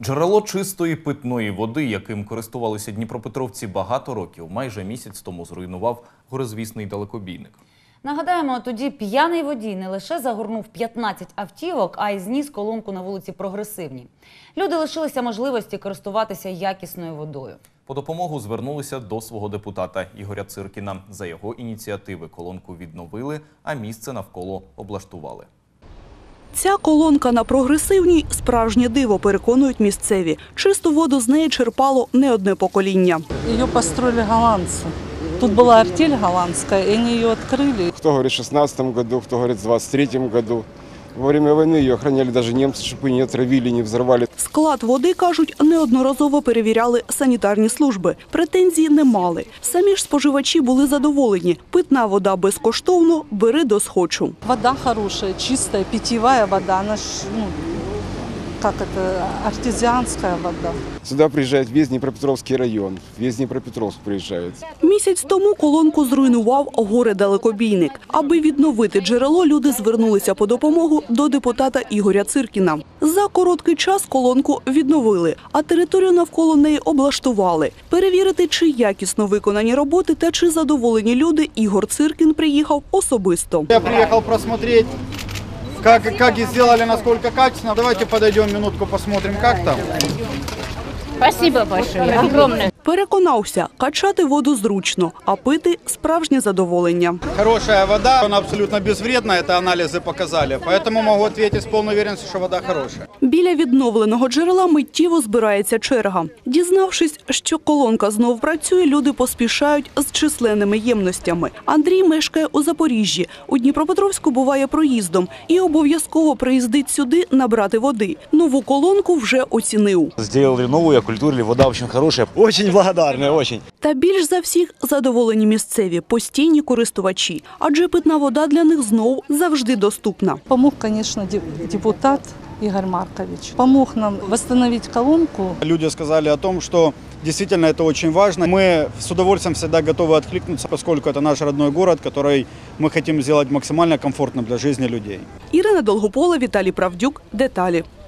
Джерело чистої питної води, яким користувалися дніпропетровці багато років, майже місяць тому зруйнував горизвісний далекобійник. Нагадаємо, тоді п'яний водій не лише загорнув 15 автівок, а й зніс колонку на вулиці Прогресивній. Люди лишилися можливості користуватися якісною водою. По допомогу звернулися до свого депутата Ігоря Циркіна. За його ініціативи колонку відновили, а місце навколо облаштували. Ця колонка на Прогресивній – справжнє диво, переконують місцеві. Чисту воду з неї черпало не одне покоління. Її построили голландці. Тут була артель голландська, і вони її відкрили. Хто говорить в 16-му году, хто говорить в 23-му году. Во время войны ее охраняли даже немцы, чтобы не отравили, не взорвали. Склад води, кажуть, неодноразово перевіряли санітарні служби. Претензій не мали. Самі ж споживачі були задоволені. Питна вода безкоштовно, бери до схочу. Вода хорошая, чистая, питьевая вода. Она артезианская вода. Сюда приезжает весь Днепропетровский район, весь Днепропетровск приезжает. Місяць тому колонку зруйнував горе-далекобійник. Аби відновити джерело, люди звернулися по допомогу до депутата Ігоря Циркіна. За короткий час колонку відновили, а територію навколо неї облаштували. Перевірити, чи якісно виконані роботи та чи задоволені люди, Ігор Циркін приїхав особисто. Я приїхав просмотреть, как сделали, насколько качественно. Давайте подойдем минутку, посмотрим, как там. Спасибо большое, огромное. Переконався, качати воду зручно, а пити – справжнє задоволення. Хорошая вода, она абсолютно безвредна, это анализы показали. Поэтому могу ответить с полной уверенностью, что вода хорошая. Біля відновленого джерела миттєво збирається черга. Дізнавшись, що колонка знов працює, люди поспішають з численними ємностями. Андрій мешкає у Запоріжжі. У Дніпропетровську буває проїздом і обов'язково приїздить сюди набрати води. Нову колонку вже оцінив. Сделали новую, окультурили, вода очень хорошая. Очень благодарны, очень. Та більш за всіх задоволені місцеві, постійні користувачі. Адже питна вода для них знов завжди доступна. Помог, конечно, депутат Игорь Маркович. Помог нам восстановить колонку. Люди сказали о том, что действительно это очень важно. Мы с удовольствием всегда готовы откликнуться, поскольку это наш родной город, который мы хотим сделать максимально комфортным для жизни людей. Ірина Долгопола, Віталій Правдюк. Деталі.